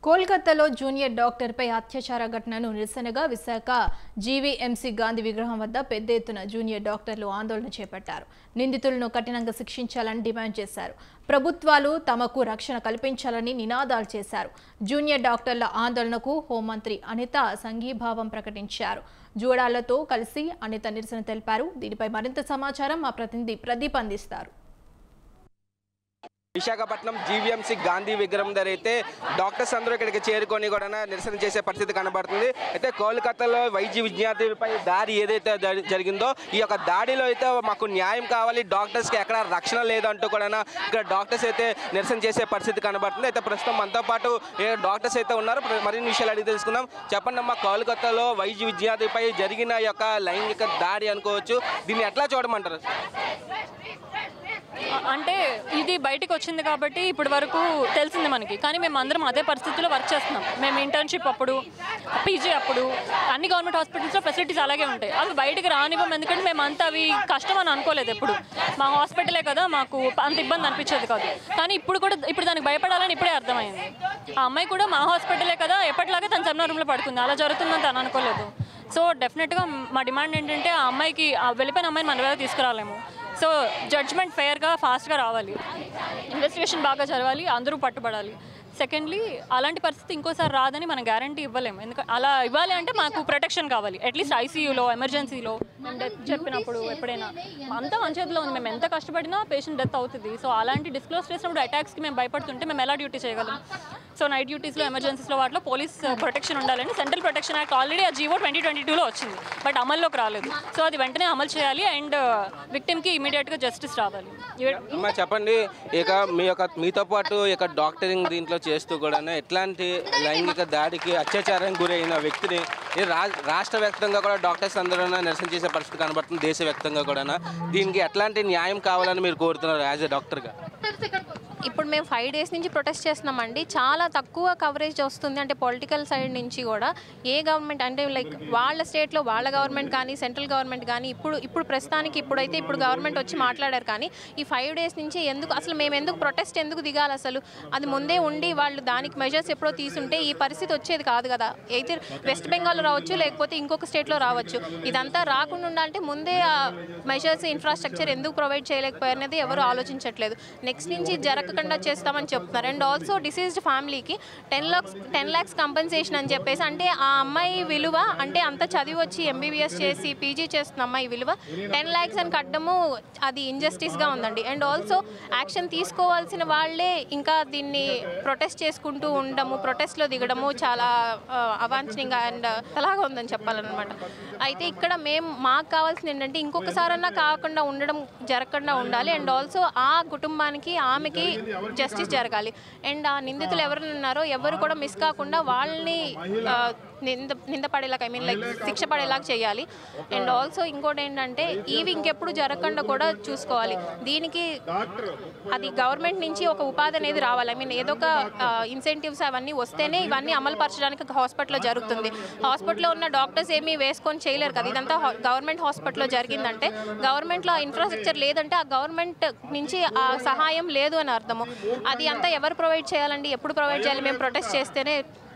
కోల్కతాలో జూనియర్ డాక్టర్పై అత్యాచార ఘటనను నిరసనగా విశాఖ జీవీఎంసీ గాంధీ విగ్రహం వద్ద పెద్ద ఎత్తున జూనియర్ డాక్టర్లు ఆందోళన చేపట్టారు. నిందితులను కఠినంగా శిక్షించాలని డిమాండ్ చేశారు. ప్రభుత్వాలు తమకు రక్షణ కల్పించాలని నినాదాలు చేశారు. జూనియర్ డాక్టర్ల ఆందోళనకు హోంమంత్రి అనిత సంఘీభావం ప్రకటించారు. జూడాలతో కలిసి అనిత నిరసన తెలిపారు. దీనిపై మరింత సమాచారం మా ప్రతినిధి ప్రదీప్ అందిస్తారు. విశాఖపట్నం జీవీఎంసీ గాంధీ విగ్రహం దగ్గర అయితే డాక్టర్స్ అందరూ ఇక్కడికి చేరుకొని కూడా నిరసన చేసే పరిస్థితి కనబడుతుంది. అయితే కోల్కతాలో వైద్య విద్యార్థులపై దాడి ఏదైతే జరిగిందో ఈ యొక్క దాడిలో అయితే మాకు న్యాయం కావాలి, డాక్టర్స్కి ఎక్కడ రక్షణ లేదంటూ కూడా ఇక్కడ డాక్టర్స్ అయితే నిరసన చేసే పరిస్థితి కనబడుతుంది. అయితే ప్రస్తుతం మనతో పాటు డాక్టర్స్ అయితే ఉన్నారు. మరిన్ని విషయాలు అడిగి తెలుసుకుందాం. చెప్పండి అమ్మా, కోల్కతాలో వైద్య విద్యార్థులపై జరిగిన యొక్క లైంగిక దాడి అనుకోవచ్చు, దీన్ని ఎట్లా చూడమంటారు? అంటే ఇది బయటకు వచ్చింది కాబట్టి ఇప్పటి వరకు తెలిసింది మనకి, కానీ మేము అందరం అదే పరిస్థితుల్లో వర్క్ చేస్తున్నాం. మేము ఇంటర్న్షిప్ అప్పుడు, పీజీ అప్పుడు అన్ని గవర్నమెంట్ హాస్పిటల్స్లో ఫెసిలిటీస్ అలాగే ఉంటాయి. అవి బయటకు రానివ్వం, ఎందుకంటే మేము అంత అవి కష్టం అని అనుకోలేదు. ఎప్పుడు మా హాస్పిటలే కదా, మాకు అంత ఇబ్బంది అనిపించేది కాదు. కానీ ఇప్పుడు దానికి భయపడాలని ఇప్పుడే అర్థమైంది. ఆ అమ్మాయి కూడా మా హాస్పిటలే కదా, ఎప్పటిలాగే తన సెమినార్ రూమ్లో పడుకుంది, అలా జరుగుతుందని తను అనుకోలేదు. సో డెఫినెట్గా మా డిమాండ్ ఏంటంటే ఆ అమ్మాయికి, వెళ్ళిపోయిన అమ్మాయిని మన దగ్గర తీసుకురాలేము. సో జడ్జ్మెంట్ ఫెయిర్గా ఫాస్ట్గా రావాలి, ఇన్వెస్టిగేషన్ బాగా జరగాలి, అందరూ పట్టుబడాలి. సెకండ్లీ, అలాంటి పరిస్థితి ఇంకోసారి రాదని మనం గ్యారంటీ ఇవ్వలేము. ఎందుకంటే అలా ఇవ్వాలి అంటే మాకు ప్రొటెక్షన్ కావాలి. అట్లీస్ట్ ఐసీయూలో, ఎమర్జెన్సీలో మేము డెత్ చెప్పినప్పుడు ఎప్పుడైనా అంతా మన చేతిలో ఉంది. మేము ఎంత కష్టపడినా పేషెంట్ డెత్ అవుతుంది. సో అలాంటి డిస్క్లోజ్ చేసినప్పుడు అటాక్స్కి మేము భయపడుతుంటే మేము ఎలా డ్యూటీ చేయగలం? సో నైట్ డ్యూటీస్లో, ఎమర్జెన్సీస్లో వాటిలో పోలీస్ ప్రొటెక్షన్ ఉండాలని సెంట్రల్ ప్రొటెక్షన్ యాక్ట్ ఆల్రెడీ ఆ జీవో 2022లో వచ్చింది, బట్ అమల్లోకి రాలేదు. సో అది వెంటనే అమలు చేయాలి అండ్ విక్టిమ్కి ఇమీడియట్గా జస్టిస్ రావాలి. చెప్పండి, ఇక మీతో పాటు ఇక డాక్టరింగ్ దీంట్లో చేస్తూ కూడా ఎట్లాంటి లైంగిక దాడికి, అత్యాచారానికి గురైన వ్యక్తిని రాష్ట్ర వ్యాప్తంగా కూడా డాక్టర్స్ అందరూ నిరసన చేసే పరిస్థితి కనబడుతుంది, దేశవ్యాప్తంగా కూడా. దీనికి ఎట్లాంటి న్యాయం కావాలని మీరు కోరుతున్నారు యాజ్ ఎ డాక్టర్గా? ఇప్పుడు మేము 5 days నుంచి ప్రొటెస్ట్ చేస్తున్నామండి. చాలా తక్కువ కవరేజ్ వస్తుంది. అంటే పొలిటికల్ సైడ్ నుంచి కూడా ఏ గవర్నమెంట్ అంటే లైక్ వాళ్ళ స్టేట్లో వాళ్ళ గవర్నమెంట్ కానీ, సెంట్రల్ గవర్నమెంట్ కానీ ఇప్పుడు ప్రస్తుతానికి ఇప్పుడు గవర్నమెంట్ వచ్చి మాట్లాడారు. కానీ ఈ 5 days నుంచి అసలు మేము ఎందుకు ప్రొటెస్ట్ ఎందుకు దిగాలి? అసలు అది ముందే ఉండి వాళ్ళు దానికి మెజర్స్ ఎప్పుడో తీసుంటే ఈ పరిస్థితి వచ్చేది కాదు కదా. అయితే వెస్ట్ బెంగాల్లో రావచ్చు, లేకపోతే ఇంకొక స్టేట్లో రావచ్చు. ఇదంతా రాకుండా ఉండాలంటే ముందే ఆ మెజర్స్, ఇన్ఫ్రాస్ట్రక్చర్ ఎందుకు ప్రొవైడ్ చేయలేకపోయినది ఎవరు ఆలోచించట్లేదు. నెక్స్ట్ నుంచి జరగకుండా చేస్తామని చెప్తున్నారు. అండ్ ఆల్సో డిసీజ్డ్ ఫ్యామిలీకి 10 lakhs కంపెన్సేషన్ అని చెప్పేసి, అంటే ఆ అమ్మాయి విలువ, అంటే అంత చదివి వచ్చి ఎంబీబీఎస్ చేసి పీజీ చేస్తున్న అమ్మాయి విలువ 10 lakhs అని కట్టడము అది ఇంజస్టిస్గా ఉందండి. అండ్ ఆల్సో యాక్షన్ తీసుకోవాల్సిన వాళ్ళే ఇంకా దీన్ని ప్రొటెస్ట్ చేసుకుంటూ ఉండడము, ప్రొటెస్ట్లో దిగడము చాలా అవాంఛనీయంగా అండ్ అలాగా ఉందని చెప్పాలన్నమాట. అయితే ఇక్కడ మాకు కావాల్సింది ఏంటంటే ఇంకొకసారన్నా కాకుండా ఉండడం, జరగకుండా ఉండాలి. అండ్ ఆల్సో ఆ కుటుంబానికి, ఆమెకి జస్టిస్ జరగాలి. అండ్ ఆ నిందితులు ఎవరు ఉన్నారో ఎవరు కూడా మిస్ కాకుండా వాళ్ళని నిందపడేలాగా, లైక్ శిక్ష పడేలాగా చేయాలి. అండ్ ఆల్సో ఇంకోటి ఏంటంటే ఇవి ఇంకెప్పుడు జరగకుండా కూడా చూసుకోవాలి. దీనికి అది గవర్నమెంట్ నుంచి ఒక ఉపాధి అనేది రావాలి. ఏదో ఒక ఇన్సెంటివ్స్ అవన్నీ వస్తేనే ఇవన్నీ అమలు పరచడానికి హాస్పిటల్లో జరుగుతుంది. హాస్పిటల్లో ఉన్న డాక్టర్స్ ఏమీ వేసుకొని చేయలేరు కదా. ఇదంతా గవర్నమెంట్ హాస్పిటల్లో జరిగిందంటే, గవర్నమెంట్లో ఇన్ఫ్రాస్ట్రక్చర్ లేదంటే ఆ గవర్నమెంట్ నుంచి ఆ సహాయం లేదు అని అర్థము. అది అంతా ఎవరు ప్రొవైడ్ చేయాలండి? ఎప్పుడు ప్రొవైడ్ చేయాలి? మేము ప్రొటెస్ట్ చేస్తేనే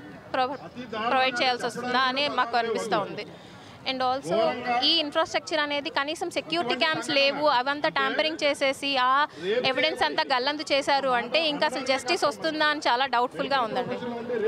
ప్రొవైడ్ చేయాల్సి వస్తుందా అని మాకు అనిపిస్తూ ఉంది. అండ్ ఆల్సో ఈ ఇన్ఫ్రాస్ట్రక్చర్ అనేది కనీసం సెక్యూరిటీ క్యాంప్స్ లేవు, అవంతా ట్యాంపరింగ్ చేసేసి ఆ ఎవిడెన్స్ అంతా గల్లంతు చేశారు అంటే ఇంకా అసలు జస్టిస్ వస్తుందా అని చాలా డౌట్ఫుల్గా ఉందండి.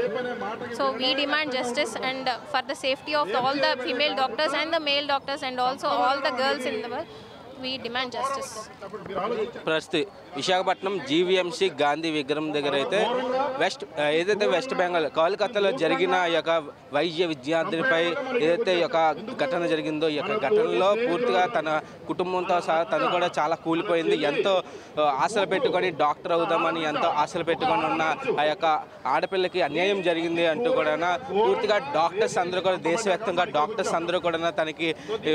So we demand justice and for the safety of all the female doctors and the male doctors and also all the girls in the world. We demand justice. ప్రస్తుతం విశాఖపట్నం జీవీఎంసీ గాంధీ విగ్రహం దగ్గర అయితే ఏదైతే వెస్ట్ బెంగాల్ కోల్కతాలో జరిగిన ఈ యొక్క వైద్య విద్యార్థులపై ఏదైతే ఈ యొక్క ఘటన జరిగిందో, ఈ యొక్క ఘటనలో పూర్తిగా తన కుటుంబంతో సహా తను కూడా చాలా కూలిపోయింది. ఎంతో ఆశలు పెట్టుకొని డాక్టర్ అవుదామని ఎంతో ఆశలు పెట్టుకొని ఉన్న ఆ యొక్క ఆడపిల్లకి అన్యాయం జరిగింది అంటూ కూడా పూర్తిగా డాక్టర్స్ అందరూ కూడా, దేశవ్యాప్తంగా డాక్టర్స్ అందరూ కూడా తనకి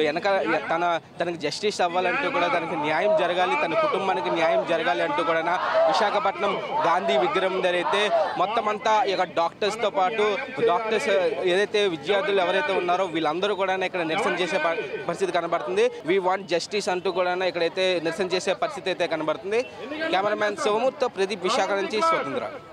తనకి జస్టిస్ అవ్వాలంటూ కూడా, తనకి న్యాయం జరగాలి, తన కుటుంబానికి న్యాయం జరగాలి అంటూ కూడా విశాఖపట్నం గాంధీ విగ్రహం దగ్గర అయితే మొత్తం అంతా ఇక డాక్టర్స్తో పాటు డాక్టర్స్ ఏదైతే విద్యార్థులు ఎవరైతే ఉన్నారో వీళ్ళందరూ కూడా ఇక్కడ నిరసన చేసే పరిస్థితి కనబడుతుంది. వి వాంట్ జస్టిస్ అంటూ కూడా ఇక్కడైతే నిరసన చేసే పరిస్థితి అయితే కనబడుతుంది. కెమెరామ్యాన్ శివమూర్తితో ప్రదీప్, విశాఖ నుంచి స్వతంత్ర.